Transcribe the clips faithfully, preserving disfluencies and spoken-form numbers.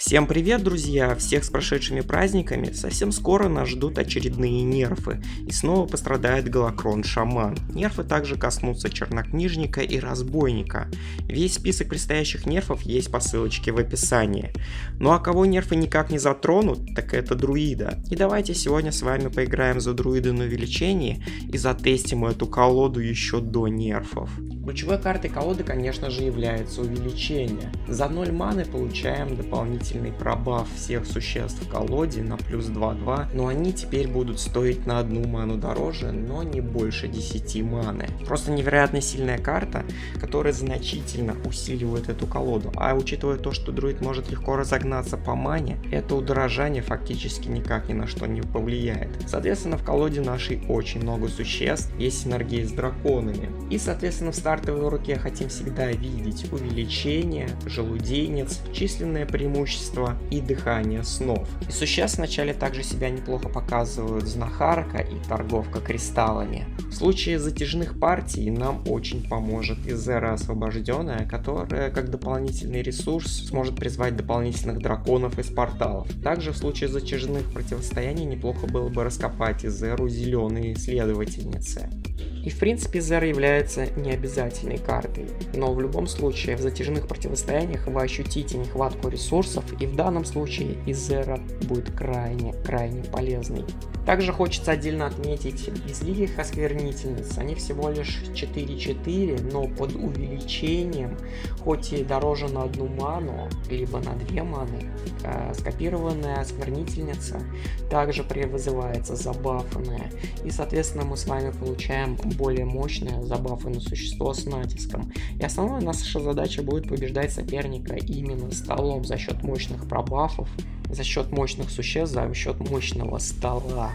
Всем привет, друзья! Всех с прошедшими праздниками! Совсем скоро нас ждут очередные нерфы, и снова пострадает Галакрон-шаман. Нерфы также коснутся Чернокнижника и Разбойника. Весь список предстоящих нерфов есть по ссылочке в описании. Ну а кого нерфы никак не затронут, так это друида. И давайте сегодня с вами поиграем за друида на увеличении и затестим эту колоду еще до нерфов. Ключевой картой колоды, конечно же, является увеличение. За ноль маны получаем дополнительный пробаф всех существ в колоде на плюс два-два, но они теперь будут стоить на одну ману дороже, но не больше десяти маны. Просто невероятно сильная карта, которая значительно усиливает эту колоду. А учитывая то, что друид может легко разогнаться по мане, это удорожание фактически никак ни на что не повлияет. Соответственно, в колоде нашей очень много существ, есть синергия с драконами. И, соответственно, в стартовой руке хотим всегда видеть увеличение, желуденец, численное преимущество и дыхание снов. И существ вначале также себя неплохо показывают знахарка и торговка кристаллами. В случае затяжных партий нам очень поможет Изера Освобожденная, которая как дополнительный ресурс сможет призвать дополнительных драконов из порталов. Также в случае затяжных противостояний неплохо было бы раскопать Изеру Зеленые Исследовательницы. И в принципе Изера является необязательной картой, но в любом случае в затяжных противостояниях вы ощутите нехватку ресурсов, и в данном случае Изера будет крайне-крайне полезной. Также хочется отдельно отметить безликих осквернительниц, они всего лишь четыре-четыре, но под увеличением, хоть и дороже на одну ману, либо на две маны, э, скопированная осквернительница также превызывается забафанная, и соответственно мы с вами получаем более мощное забафанное существо с натиском. И основная наша задача будет побеждать соперника именно столом за счет мощных пробафов, за счет мощных существ, за счет мощного стола.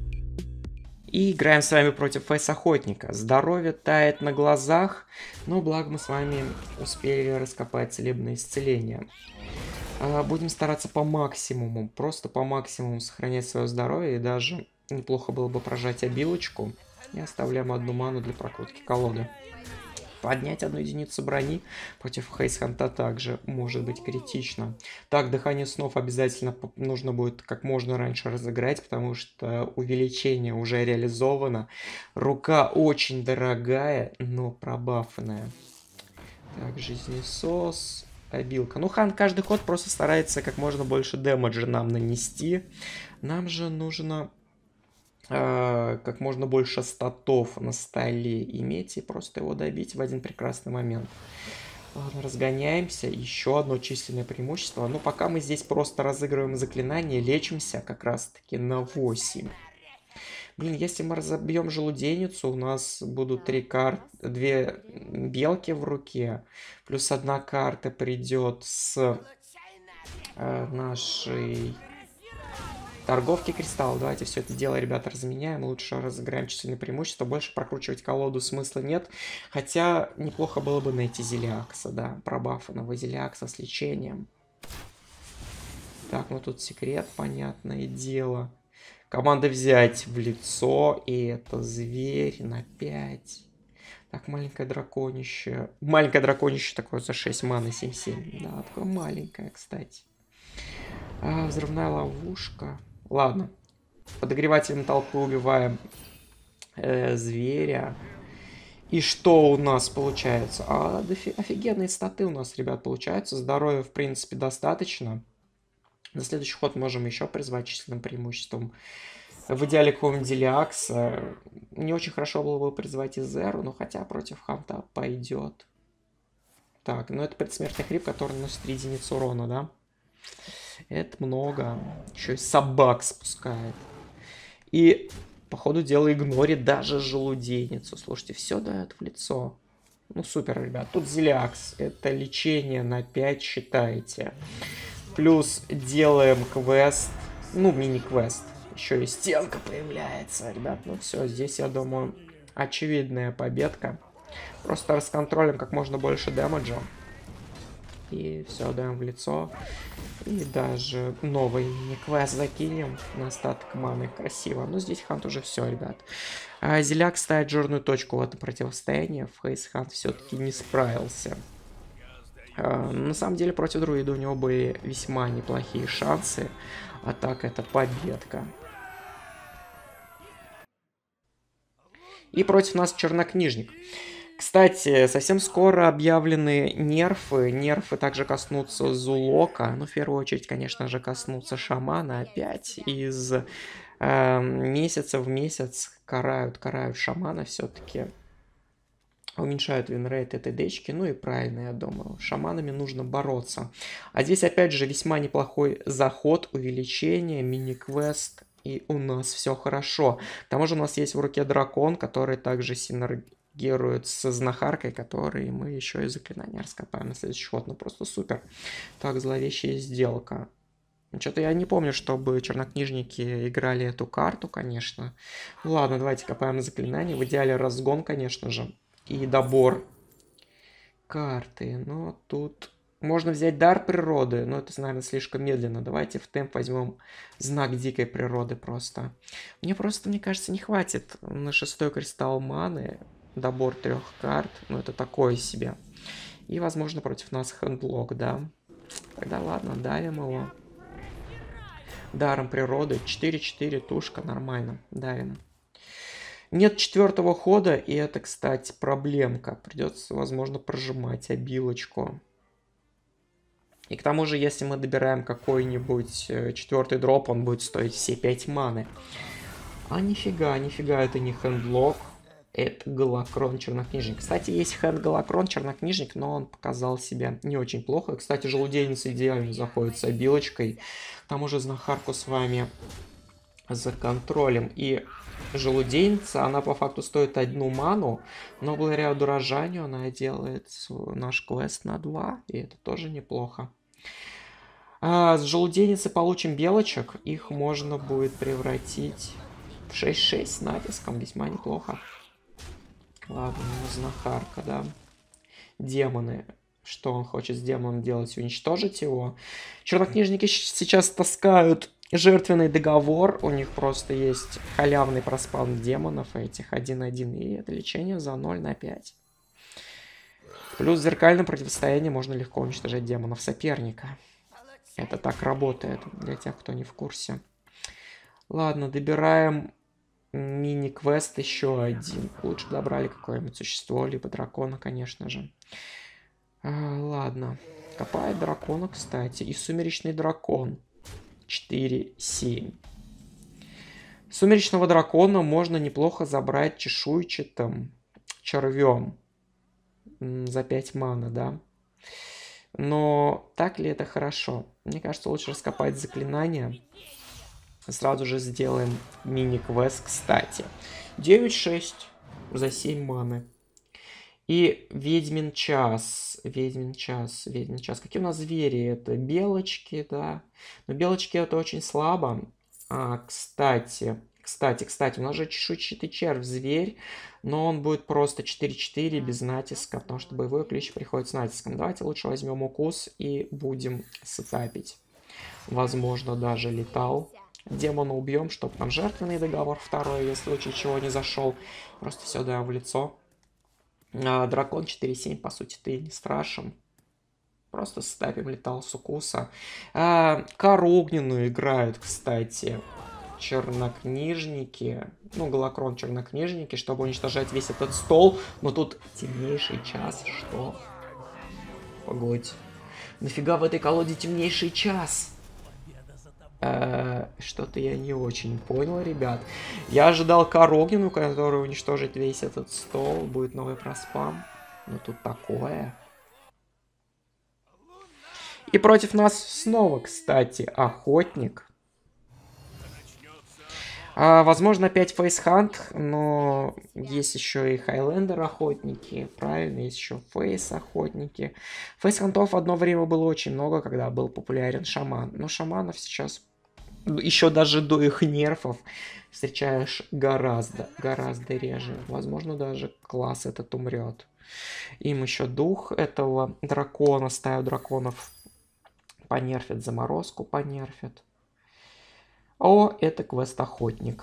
И играем с вами против фейс-охотника. Здоровье тает на глазах, но благо мы с вами успели раскопать целебное исцеление. Будем стараться по максимуму, просто по максимуму сохранять свое здоровье, и даже неплохо было бы прожать обилочку. И оставляем одну ману для прокрутки колоды. Поднять одну единицу брони против Хейсханта также может быть критично. Так, дыхание снов обязательно нужно будет как можно раньше разыграть, потому что увеличение уже реализовано. Рука очень дорогая, но пробафанная. Так, жизнесос, обилка. Ну, хан каждый ход просто старается как можно больше дэмэджа нам нанести. Нам же нужно как можно больше статов на столе иметь и просто его добить в один прекрасный момент. Ладно, разгоняемся. Еще одно численное преимущество. Но пока мы здесь просто разыгрываем заклинание, лечимся как раз таки на восемь. Блин, если мы разобьем желуденницу, у нас будут три карты, две белки в руке, плюс одна карта придет с э, нашей торговки кристаллов. Давайте все это дело, ребята, разменяем. Лучше разыграем численное преимущество. Больше прокручивать колоду смысла нет. Хотя неплохо было бы найти Зелиакса, да. Пробафанного Зелиакса с лечением. Так, ну тут секрет, понятное дело. Команда взять в лицо. И это зверь на пять. Так, маленькое драконище. Маленькое драконище такое за шесть маны, семь-семь. Да, такое маленькое, кстати. А, взрывная ловушка. Ладно, подогревателем толпы убиваем э, зверя. И что у нас получается? А, дофи... Офигенные статы у нас, ребят, получаются. Здоровья, в принципе, достаточно. На следующий ход можем еще призвать численным преимуществом. В идеале какого-нибудь Зелиакса. Не очень хорошо было бы призвать Изеру, но хотя против Ханта пойдет. Так, ну это предсмертный хрип, который наносит три единицы урона, да? Это много. Еще и собак спускает. И, по ходу дела, игнорит даже желудейницу. Слушайте, все дает в лицо. Ну, супер, ребят. Тут Зелиакс. Это лечение на пять, считайте. Плюс делаем квест. Ну, мини-квест. Еще и стенка появляется, ребят. Ну, все, здесь, я думаю, очевидная победка. Просто расконтролим как можно больше дэмэджа. И все, даем в лицо. И даже новый мини-квест закинем на остаток маны. Красиво. Но здесь Хант уже все, ребят. А Зеляк ставит жирную точку в этом противостоянии. Фейс Хант все-таки не справился. Э, на самом деле против друида у него были весьма неплохие шансы. А так это победка. И против нас чернокнижник. Кстати, совсем скоро объявлены нерфы. Нерфы также коснутся Зулока. Ну, в первую очередь, конечно же, коснутся шамана опять. Из э, месяца в месяц карают, карают шамана все-таки. Уменьшают винрейт этой дечки. Ну и правильно, я думаю. С шаманами нужно бороться. А здесь, опять же, весьма неплохой заход, увеличение, мини-квест. И у нас все хорошо. К тому же у нас есть в руке дракон, который также синергирует с знахаркой, который мы еще и заклинания раскопаем на следующий ход. Ну просто супер. Так, зловещая сделка. Что-то я не помню, чтобы чернокнижники играли эту карту, конечно. Ну ладно, давайте копаем заклинания. В идеале разгон, конечно же. И добор карты. Но тут... Можно взять дар природы, но это, наверное, слишком медленно. Давайте в темп возьмем знак дикой природы просто. Мне просто, мне кажется, не хватит на шестой кристалл маны. Добор трех карт. Ну, это такое себе. И, возможно, против нас хендлок, да. Тогда ладно, давим его. Даром природы. четыре-четыре, тушка, нормально. Давим. Нет четвертого хода, и это, кстати, проблемка. Придется, возможно, прожимать обилочку. И к тому же, если мы добираем какой-нибудь четвертый дроп, он будет стоить все пять маны. А нифига, нифига, это не хендлок. Это Галакрон чернокнижник. Кстати, есть хенд Галакрон чернокнижник, но он показал себя не очень плохо. Кстати, желудейница идеально заходит с обилочкой. К тому же знахарку с вами законтролим. И желудейница, она по факту стоит одну ману, но благодаря удорожанию она делает наш квест на два. И это тоже неплохо. А, с желудейницы получим белочек. Их можно будет превратить в шесть-шесть с натиском. Весьма неплохо. Ладно, знахарка, да. Демоны. Что он хочет с демоном делать? Уничтожить его. Чернокнижники сейчас таскают жертвенный договор. У них просто есть халявный проспаун демонов этих один-один. И это лечение за ноль на пять. Плюс в зеркальном противостоянии можно легко уничтожать демонов соперника. Это так работает, для тех, кто не в курсе. Ладно, добираем мини-квест еще один. Лучше бы добрали какое-нибудь существо, либо дракона, конечно же. А, ладно. Копает дракона, кстати. И сумеречный дракон. четыре-семь. Сумеречного дракона можно неплохо забрать чешуйчатым червем. За пять маны, да. Но так ли это хорошо? Мне кажется, лучше раскопать заклинания. Сразу же сделаем мини-квест, кстати. девять-шесть за семь маны. И ведьмин час. Ведьмин час. Ведьмин час. Какие у нас звери? Это белочки, да. Но белочки это очень слабо. А, кстати... Кстати, кстати, у нас же чешуйчатый червь, зверь, но он будет просто четыре-четыре без натиска, потому что боевой клич приходит с натиском. Давайте лучше возьмем укус и будем сетапить. Возможно, даже летал. Демона убьем, чтобы там жертвенный договор второй, если в случае чего не зашел. Просто все даем в лицо. А, дракон четыре-семь, по сути, ты не страшен. Просто сетапим летал с укуса. А, кару огненную играют, кстати. Чернокнижники, ну, Галакрон чернокнижники, чтобы уничтожать весь этот стол. Но тут темнейший час, что? Погодь. Нафига в этой колоде темнейший час? Э-э, что-то я не очень понял, ребят. Я ожидал Карогину, который уничтожит весь этот стол. Будет новый проспам. Но тут такое. И против нас снова, кстати, охотник. А, возможно, опять фейсхант, но есть еще и Хайлендер охотники, правильно, есть еще фейс охотники. Фейсхантов одно время было очень много, когда был популярен шаман. Но шаманов сейчас, еще даже до их нерфов, встречаешь гораздо, гораздо реже. Возможно, даже класс этот умрет. Им еще дух этого дракона, стаю драконов понерфят, заморозку понерфят. О, это квест-охотник.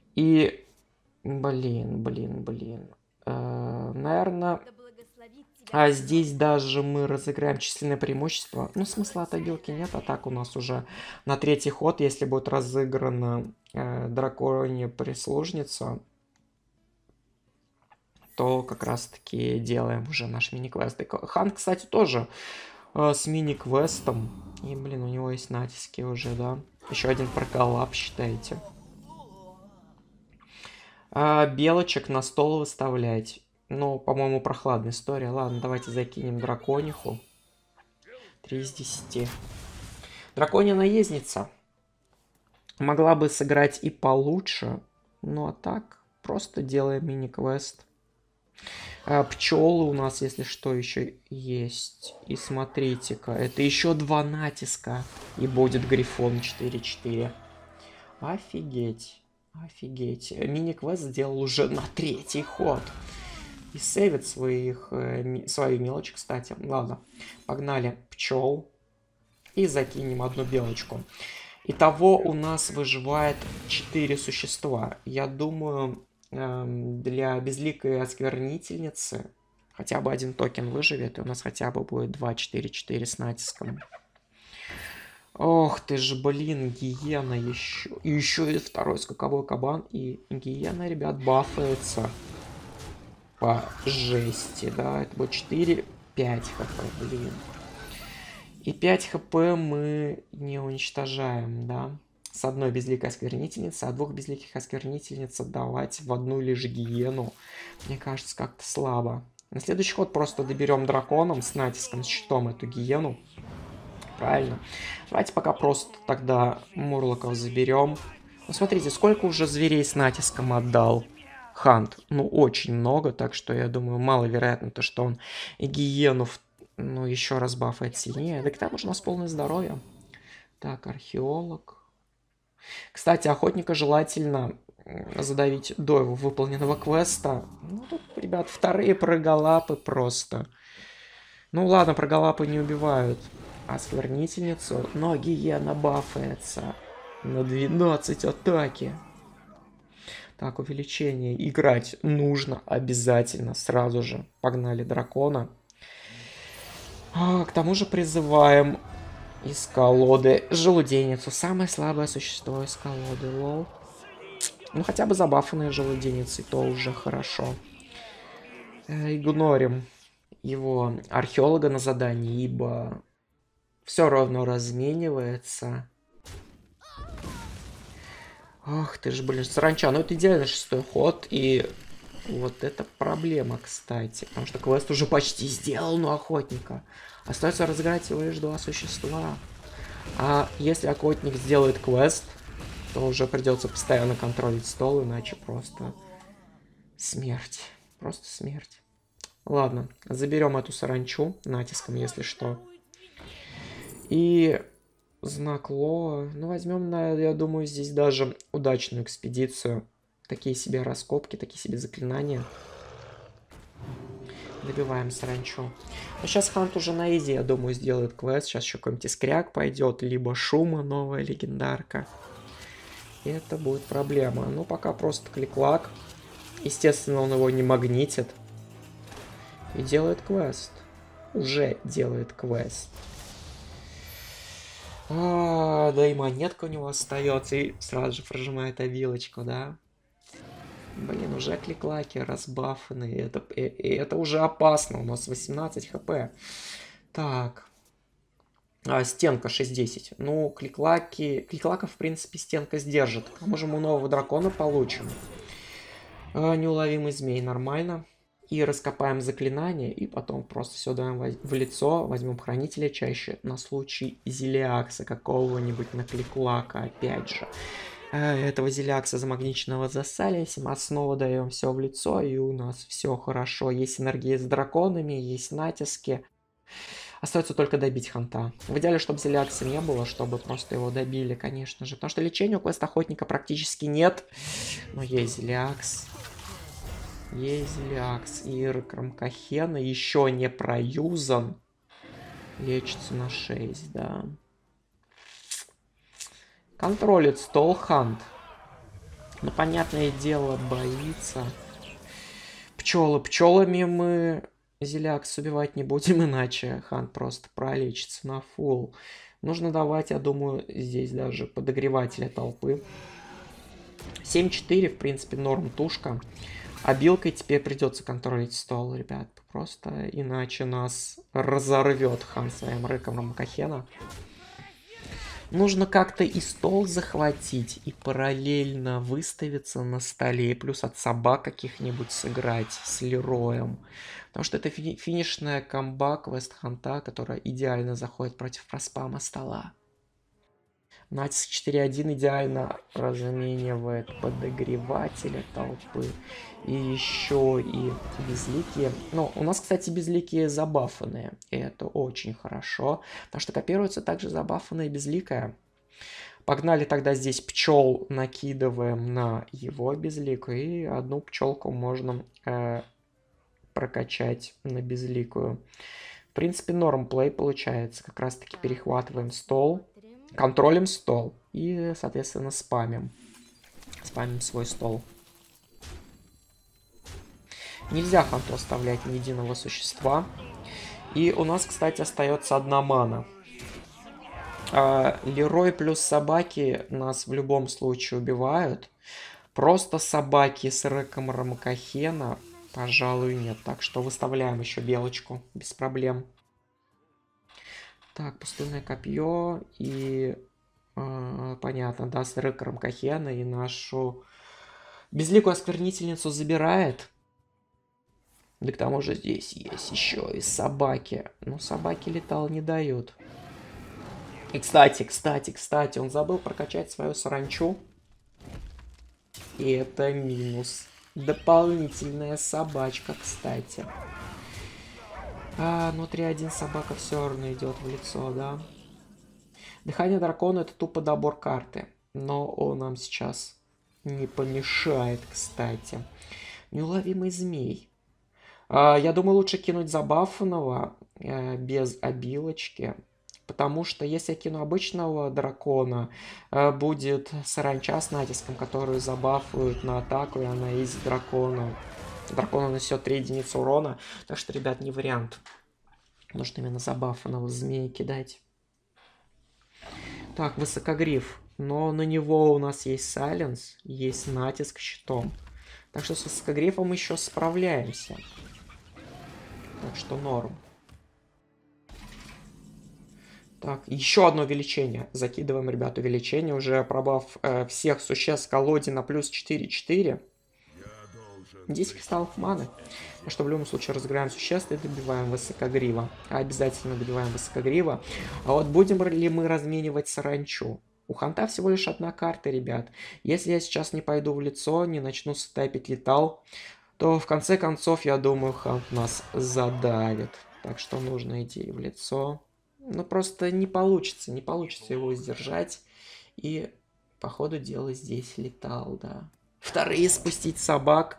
И, блин, блин, блин. Э, наверное, А здесь даже мы разыграем численное преимущество. Ну, смысла от обилки нет, а так у нас уже на третий ход, если будет разыграна э, драконья прислужница, то как раз-таки делаем уже наш мини-квест. Хан, кстати, тоже э, с мини-квестом. И, блин, у него есть натиски уже, да. Еще один проколлап, считайте. А, белочек на стол выставлять. Ну, по-моему, прохладная история. Ладно, давайте закинем дракониху. три из десяти. Драконья наездница. Могла бы сыграть и получше. Ну, а так, просто делаем мини-квест. А, пчелы у нас, если что, еще есть. И смотрите-ка, это еще два натиска. И будет грифон четыре четыре. Офигеть. Офигеть. Мини-квест сделал уже на третий ход. И сейвит своих, э, свою мелочь, кстати. Ладно, погнали пчел. И закинем одну белочку. Итого у нас выживает четыре существа. Я думаю, э, для безликой осквернительницы хотя бы один токен выживет. И у нас хотя бы будет два четыре четыре с натиском. Ох ты ж, блин, гиена еще. И еще и второй скаковой кабан. И гиена, ребят, бафается. По жести, да, это будет четыре пять хп, блин. И пять хп мы не уничтожаем, да. С одной безликой осквернительницы, а двух безликих осквернительниц отдавать в одну лишь гиену, мне кажется, как-то слабо. На следующий ход просто доберем драконом с натиском, с щитом эту гиену. Правильно. Давайте пока просто тогда мурлоков заберем. Ну, смотрите, сколько уже зверей с натиском отдал Хант. Ну, очень много, так что я думаю, маловероятно то, что он и гиену, ну, еще раз бафает сильнее. Да к тому же у нас полное здоровье. Так, археолог. Кстати, охотника желательно задавить до его выполненного квеста. Ну, тут, ребят, вторые проголапы просто. Ну, ладно, проголапы не убивают осквернительницу, но гиена бафается на двенадцать атаки. Так, увеличение. Играть нужно обязательно. Сразу же. Погнали дракона. А, к тому же призываем из колоды желуденицу. Самое слабое существо из колоды. Лол. Ну, хотя бы забафанные желуденицы, то уже хорошо. Э, игнорим его археолога на задании, ибо все равно разменивается. Ах ты ж, блин, саранча. Ну, это идеально шестой ход. И вот это проблема, кстати. Потому что квест уже почти сделан у охотника. Остается разыграть всего лишь два существа. А если охотник сделает квест, то уже придется постоянно контролить стол, иначе просто смерть. Просто смерть. Ладно, заберем эту саранчу натиском, если что. И знак Лоа. Ну, возьмем, на, я думаю, здесь даже удачную экспедицию. Такие себе раскопки, такие себе заклинания. Добиваем саранчу. Но сейчас Хант уже на изи, я думаю, сделает квест. Сейчас еще какой-нибудь искряк пойдет, либо шума, новая легендарка. И это будет проблема. Ну, пока просто клик-лак. Естественно, он его не магнитит. И делает квест. Уже делает квест. А, да и монетка у него остается. И сразу же прожимает обилочку, да? Блин, уже кликлаки разбафаны. Это, и, и это уже опасно. У нас восемнадцать хп. Так. А, стенка шесть десять. Ну, кликлаки... Кликлаков, в принципе, стенка сдержит. А может, мы нового дракона получим? А, неуловимый змей. Нормально. И раскопаем заклинание. И потом просто все даем в лицо. Возьмем хранителя чаще. На случай зелиакса какого-нибудь на кликлака. Опять же. Этого зелиакса замагниченного засалим, а снова даем все в лицо, и у нас все хорошо. Есть энергия с драконами, есть натиски. Остается только добить Ханта. В идеале, чтобы зелиакса не было, чтобы просто его добили, конечно же. Потому что лечения у квест охотника практически нет. Но есть зелиакс. Есть зелиакс. И Крамкахена еще не проюзан. Лечится на шесть, да. Контролит стол Хант. Ну, понятное дело, боится. Пчелы. Пчелами мы Зелякс убивать не будем, иначе хан просто пролечится на фул. Нужно давать, я думаю, здесь даже подогревателя толпы. семь четыре, в принципе, норм тушка. А билкой теперь придется контролить стол, ребят. Просто иначе нас разорвет хан своим рыком Рамакахена. Нужно как-то и стол захватить, и параллельно выставиться на столе, и плюс от собак каких-нибудь сыграть с Лероем. Потому что это фини финишная комба квест-ханта, которая идеально заходит против проспама стола. Натиск четыре один идеально разменивает подогреватели толпы. И еще и безликие. Ну, у нас, кстати, безликие забафанные. И это очень хорошо. Потому что копируется также забафанная безликая. Погнали тогда здесь пчел накидываем на его безликую. И одну пчелку можно э, прокачать на безликую. В принципе, норм плей получается. Как раз таки перехватываем стол. Контролим стол. И, соответственно, спамим. Спамим свой стол. Нельзя ханту оставлять ни единого существа. И у нас, кстати, остается одна мана. А, Лерой плюс собаки нас в любом случае убивают. Просто собаки с рыком Рамакахена, пожалуй, нет. Так что выставляем еще белочку. Без проблем. Так, пустынное копье и... Э, понятно, да, с рыком Рамакахена и нашу безликую осквернительницу забирает. Да к тому же здесь есть еще и собаки. Ну, собаки летал не дают. И, кстати, кстати, кстати, он забыл прокачать свою саранчу. И это минус. Дополнительная собачка, кстати. А, ну три один собака все равно идет в лицо, да. Дыхание дракона — это тупо добор карты. Но он нам сейчас не помешает, кстати. Неуловимый змей. А, я думаю, лучше кинуть забафанного э, без обилочки. Потому что если я кину обычного дракона, э, будет саранча с натиском, которую забафуют на атаку, и она из дракона. Дракон нанесет три единицы урона. Так что, ребят, не вариант. Нужно именно забафанного змея кидать. Так, высокогриф. Но на него у нас есть сайленс, есть натиск щитом. Так что с высокогрифом еще справляемся. Так что норм. Так, еще одно увеличение. Закидываем, ребят, увеличение. Уже пробав э, всех существ в колоде на плюс четыре четыре. десять кристаллов маны. Так что в любом случае разыграем существ и добиваем высокогрива. Обязательно добиваем высокогрива. А вот будем ли мы разменивать саранчу? У ханта всего лишь одна карта, ребят. Если я сейчас не пойду в лицо, не начну стапить летал, то в конце концов, я думаю, хант нас задавит. Так что нужно идти в лицо. Ну, просто не получится, не получится его сдержать. И, по ходу дела, здесь летал, да. Вторые спустить собак,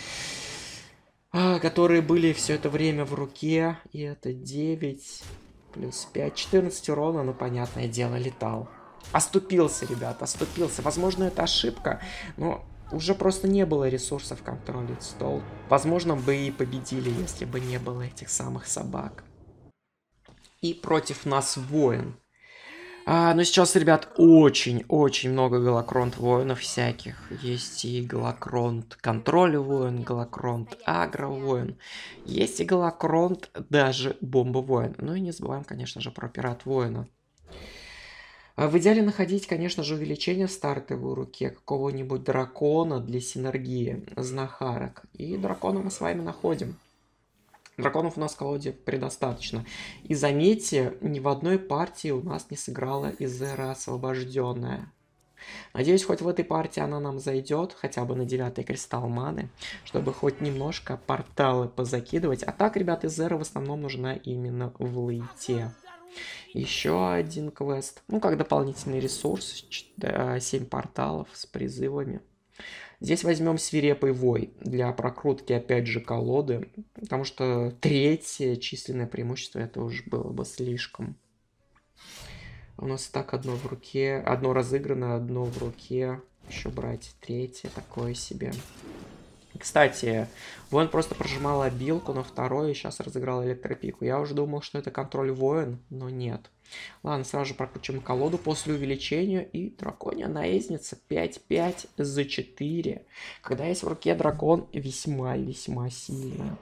которые были все это время в руке. И это девять плюс пять, четырнадцать урона, ну, понятное дело, летал. Оступился, ребят, оступился. Возможно, это ошибка, но уже просто не было ресурсов контролить стол. Возможно, бы и победили, если бы не было этих самых собак. И против нас воин. А, ну сейчас, ребят, очень-очень много голокронт воинов всяких. Есть и голокронт контроль воин, голокронт агро воин. Есть и голокронт даже бомба воин. Ну и не забываем, конечно же, про пират воина. А в идеале находить, конечно же, увеличение в стартовой руке какого-нибудь дракона для синергии знахарок. И дракона мы с вами находим. Драконов у нас в колоде предостаточно. И заметьте, ни в одной партии у нас не сыграла Изера освобожденная. Надеюсь, хоть в этой партии она нам зайдет, хотя бы на девятый кристалл маны, чтобы хоть немножко порталы позакидывать. А так, ребят, Изера в основном нужна именно в лейте. Еще один квест. Ну, как дополнительный ресурс. семь порталов с призывами. Здесь возьмем свирепый вой для прокрутки, опять же, колоды. Потому что третье численное преимущество, это уже было бы слишком. У нас так одно в руке, одно разыграно, одно в руке. Еще брать третье, такое себе. Кстати, воин просто прожимал обилку на второй и сейчас разыграл электропику. Я уже думал, что это контроль воин, но нет. Ладно, сразу же прокручиваем колоду после увеличения. И драконья наездница пять пять за четыре. Когда есть в руке дракон, весьма-весьма сильно.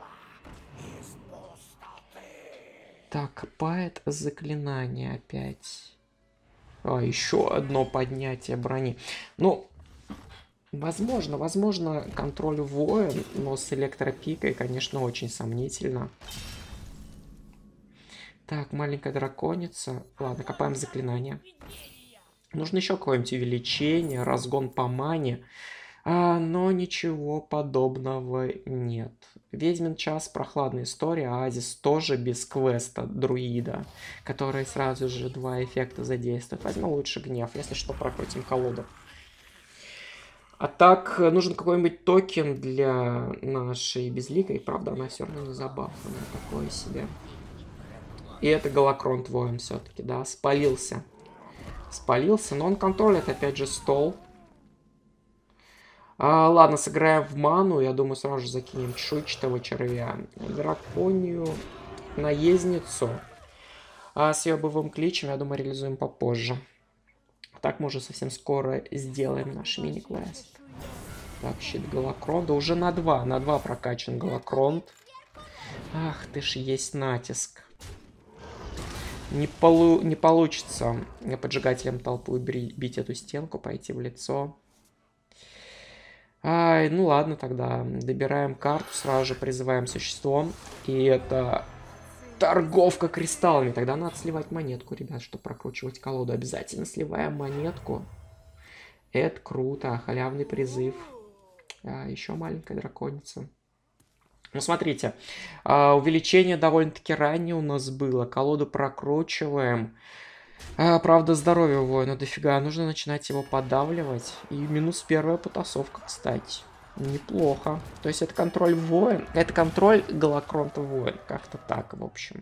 Так, копает заклинание опять. А, еще одно поднятие брони. Ну, возможно, возможно, контроль воин, но с электропикой, конечно, очень сомнительно. Так, маленькая драконица. Ладно, копаем заклинание. Нужно еще какое-нибудь увеличение, разгон по мане. А, но ничего подобного нет. Ведьмин час, прохладная история, Оазис тоже без квеста друида, который сразу же два эффекта задействует. Возьмем лучше гнев, если что, прокрутим колоду. А так, нужен какой-нибудь токен для нашей безликой. Правда, она все равно не забафанная, такое себе. И это Галакронт воин все-таки, да, спалился. Спалился, но он контролит опять же стол. А, ладно, сыграем в ману. Я думаю, сразу же закинем чешуйчатого червя. Драконию наездницу. А с ее боевым кличем, я думаю, реализуем попозже. Так мы уже совсем скоро сделаем наш мини-квест. Так, щит Галакронта. Уже на два. На два прокачан Галакронт. Ах ты ж, есть натиск. Не, полу... не получится поджигателем толпу бить эту стенку, пойти в лицо. Ай, ну ладно, тогда добираем карту, сразу же призываем существом. И это торговка кристаллами. Тогда надо сливать монетку, ребят, чтобы прокручивать колоду. Обязательно сливаем монетку. Это круто, халявный призыв. А, еще маленькая драконица. Ну, смотрите, увеличение довольно-таки ранее у нас было. Колоду прокручиваем. А, правда, здоровье у воина дофига. Нужно начинать его подавливать. И минус первая потасовка, кстати. Неплохо. То есть это контроль воин. Это контроль Галакронта воин. Как-то так, в общем.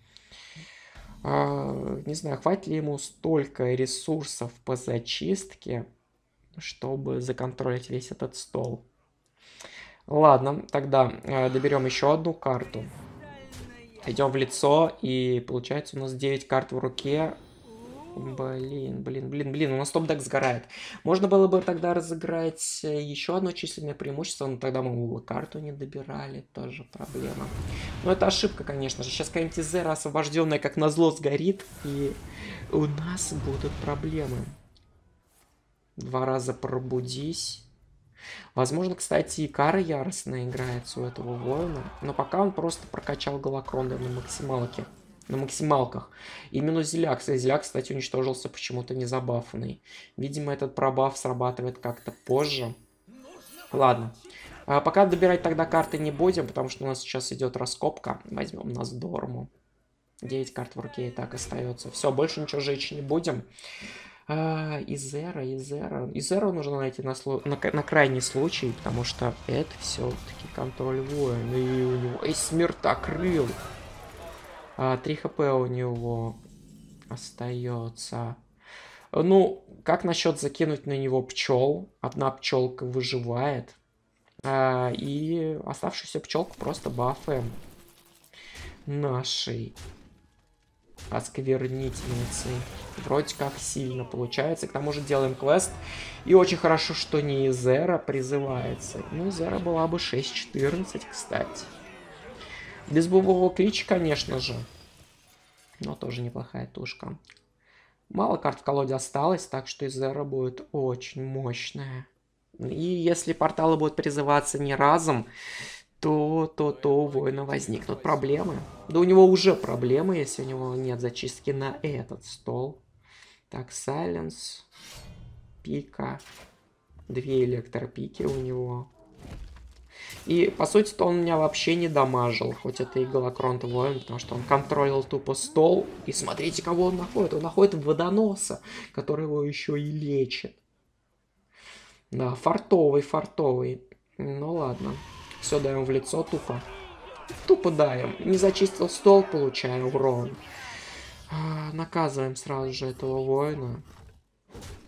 А, не знаю, хватит ли ему столько ресурсов по зачистке, чтобы законтролить весь этот стол. Ладно, тогда э, доберем еще одну карту. Идем в лицо, и получается у нас девять карт в руке. Блин, блин, блин, блин, у нас топ-дек сгорает. Можно было бы тогда разыграть еще одно численное преимущество, но тогда мы бы карту не добирали, тоже проблема. Но это ошибка, конечно же. Сейчас какая-нибудь Изера освобожденная, как назло, сгорит, и у нас будут проблемы. Два раза пробудись. Возможно, кстати, и кара яростная играется у этого воина. Но пока он просто прокачал Галакронда на максималке. На максималках. Именно Зеляк. Зеляк, кстати, уничтожился почему-то не забафанный. Видимо, этот пробаф срабатывает как-то позже. Ладно. А пока добирать тогда карты не будем, потому что у нас сейчас идет раскопка. Возьмем нас Дорму. девять карт в руке и так остается. Все, больше ничего жечь не будем. А, Изера, Изера. Изеру нужно найти на, сло... на, на крайний случай, потому что это все-таки контроль воина. И у него есть смертокрыл. А, три хп у него остается. Ну, как насчет закинуть на него пчел? Одна пчелка выживает. А, и оставшуюся пчелку просто бафаем нашей осквернительницы. Вроде как сильно получается. К тому же делаем квест. И очень хорошо, что не Изера призывается. Ну, Изера была бы шесть четырнадцать, кстати. Без боевого клича, конечно же. Но тоже неплохая тушка. Мало карт в колоде осталось, так что Изера будет очень мощная. И если порталы будут призываться не разом, то, то, то у воина возникнут проблемы. Да у него уже проблемы, если у него нет зачистки на этот стол. Так, Сайленс, пика, две электропики у него. И, по сути-то, он меня вообще не дамажил, хоть это и Галакронт воин, потому что он контролил тупо стол. И смотрите, кого он находит. Он находит водоноса, который его еще и лечит. Да, фартовый, фартовый. Ну ладно. Все даем в лицо тупо. Тупо даем. Не зачистил стол, получаю урон. А, наказываем сразу же этого воина.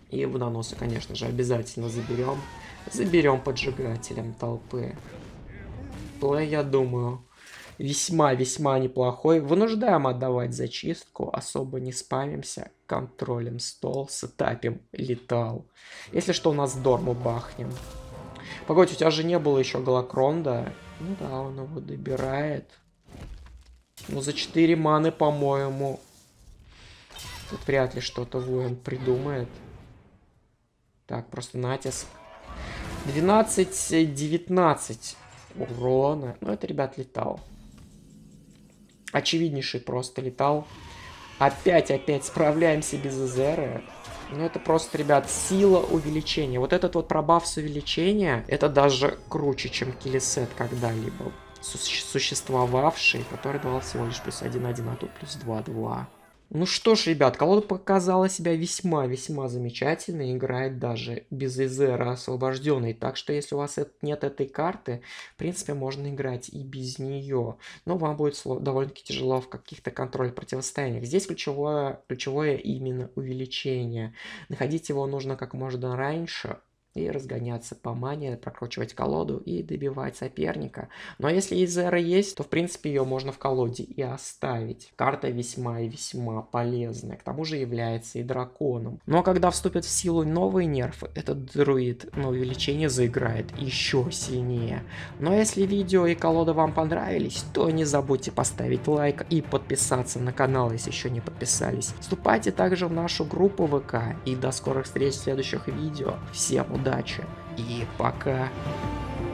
И водоносы, конечно же, обязательно заберем. Заберем поджигателем толпы. Плей, я думаю, весьма-весьма неплохой. Вынуждаем отдавать зачистку. Особо не спамимся. Контролем стол. Сетапим летал. Если что, у нас Дорму бахнем. Погодь, у тебя же не было еще Галакронда. Ну да, он его добирает. Ну, за четыре маны, по-моему, тут вряд ли что-то воин придумает. Так, просто натиск. двенадцать девятнадцать урона. Ну, это, ребят, летал. Очевиднейший просто летал. Опять-опять справляемся без Эзеры. Ну, это просто, ребят, сила увеличения. Вот этот вот пробаф с увеличения, это даже круче, чем киллисет когда-либо существовавший, который давал всего лишь плюс один один, а тут плюс два два. Ну что ж, ребят, колода показала себя весьма-весьма замечательно, играет даже без Эзера освобожденной, так что если у вас нет этой карты, в принципе, можно играть и без нее, но вам будет довольно-таки тяжело в каких-то контроль-противостояниях. Здесь ключевое, ключевое именно увеличение, находить его нужно как можно раньше, и разгоняться по мане, прокручивать колоду и добивать соперника. Но если Эзера есть, то в принципе ее можно в колоде и оставить. Карта весьма и весьма полезная, к тому же является и драконом. Но когда вступят в силу новые нерфы, этот друид на увеличение заиграет еще сильнее. Но если видео и колода вам понравились, то не забудьте поставить лайк и подписаться на канал, если еще не подписались. Вступайте также в нашу группу ВК и до скорых встреч в следующих видео. Всем удачи! Удачи и пока.